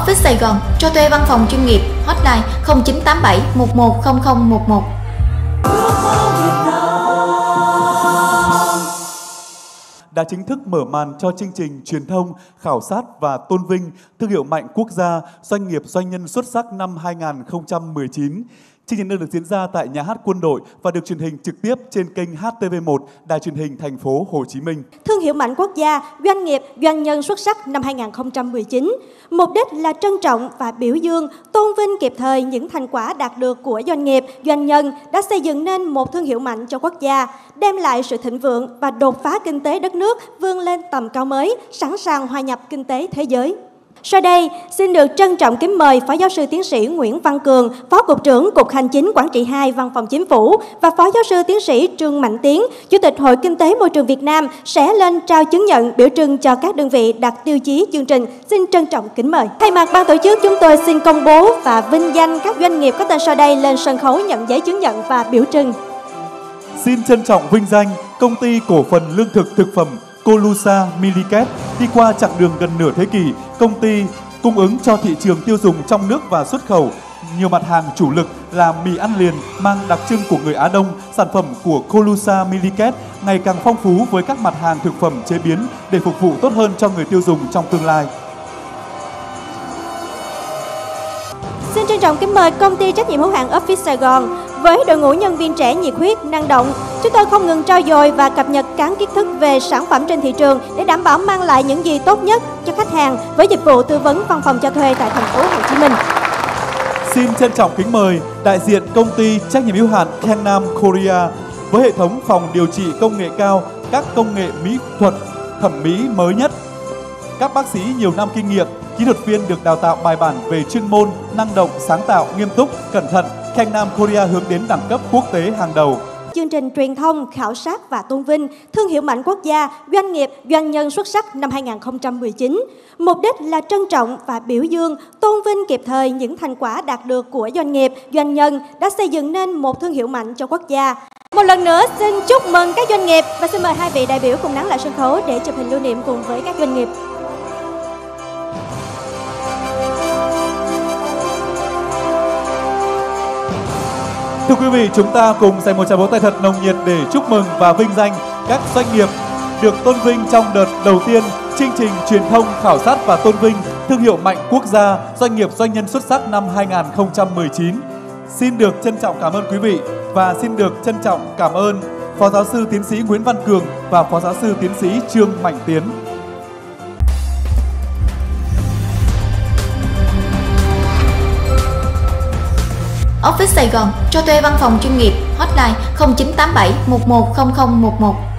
Office Sài Gòn cho thuê văn phòng chuyên nghiệp, hotline 0987 110011. Đã chính thức mở màn cho chương trình truyền thông, khảo sát và tôn vinh thương hiệu mạnh quốc gia, doanh nghiệp doanh nhân xuất sắc năm 2019. Chương trình được diễn ra tại Nhà hát Quân đội và được truyền hình trực tiếp trên kênh HTV1, Đài truyền hình thành phố Hồ Chí Minh. Thương hiệu mạnh quốc gia, doanh nghiệp, doanh nhân xuất sắc năm 2019. Mục đích là trân trọng và biểu dương, tôn vinh kịp thời những thành quả đạt được của doanh nghiệp, doanh nhân đã xây dựng nên một thương hiệu mạnh cho quốc gia, đem lại sự thịnh vượng và đột phá kinh tế đất nước vươn lên tầm cao mới, sẵn sàng hòa nhập kinh tế thế giới. Sau đây, xin được trân trọng kính mời Phó Giáo sư Tiến sĩ Nguyễn Văn Cường, Phó Cục trưởng Cục Hành chính Quản trị 2 Văn phòng Chính phủ và Phó Giáo sư Tiến sĩ Trương Mạnh Tiến, Chủ tịch Hội Kinh tế Môi trường Việt Nam sẽ lên trao chứng nhận biểu trưng cho các đơn vị đạt tiêu chí chương trình. Xin trân trọng kính mời. Thay mặt ban tổ chức, chúng tôi xin công bố và vinh danh các doanh nghiệp có tên sau đây lên sân khấu nhận giấy chứng nhận và biểu trưng. Xin trân trọng vinh danh Công ty Cổ phần Lương thực Thực phẩm Colusa Miliket. Đi qua chặng đường gần nửa thế kỷ, công ty cung ứng cho thị trường tiêu dùng trong nước và xuất khẩu nhiều mặt hàng chủ lực là mì ăn liền mang đặc trưng của người Á Đông. Sản phẩm của Colusa Miliket ngày càng phong phú với các mặt hàng thực phẩm chế biến để phục vụ tốt hơn cho người tiêu dùng trong tương lai. Xin trân trọng kính mời Công ty Trách nhiệm hữu hạn Office Sài Gòn. Với đội ngũ nhân viên trẻ nhiệt huyết, năng động, chúng tôi không ngừng trau dồi và cập nhật cán kiến thức về sản phẩm trên thị trường để đảm bảo mang lại những gì tốt nhất cho khách hàng với dịch vụ tư vấn văn phòng cho thuê tại thành phố Hồ Chí Minh. Xin trân trọng kính mời đại diện Công ty Trách nhiệm hữu hạn Kengnam Korea với hệ thống phòng điều trị công nghệ cao, các công nghệ mỹ thuật, thẩm mỹ mới nhất. Các bác sĩ nhiều năm kinh nghiệm, kỹ thuật viên được đào tạo bài bản về chuyên môn, năng động, sáng tạo, nghiêm túc, cẩn thận. Kengnam Korea hướng đến đẳng cấp quốc tế hàng đầu. Chương trình truyền thông, khảo sát và tôn vinh thương hiệu mạnh quốc gia, doanh nghiệp, doanh nhân xuất sắc năm 2019. Mục đích là trân trọng và biểu dương, tôn vinh kịp thời những thành quả đạt được của doanh nghiệp, doanh nhân đã xây dựng nên một thương hiệu mạnh cho quốc gia. Một lần nữa xin chúc mừng các doanh nghiệp và xin mời hai vị đại biểu cùng nắng lại sân khấu để chụp hình lưu niệm cùng với các doanh nghiệp. Thưa quý vị, chúng ta cùng dành một tràng vỗ tay thật nồng nhiệt để chúc mừng và vinh danh các doanh nghiệp được tôn vinh trong đợt đầu tiên chương trình truyền thông, khảo sát và tôn vinh thương hiệu mạnh quốc gia, doanh nghiệp doanh nhân xuất sắc năm 2019. Xin được trân trọng cảm ơn quý vị và xin được trân trọng cảm ơn Phó Giáo sư Tiến sĩ Nguyễn Văn Cường và Phó Giáo sư Tiến sĩ Trương Mạnh Tiến. Office Sài Gòn cho thuê văn phòng chuyên nghiệp, hotline 0987 110011.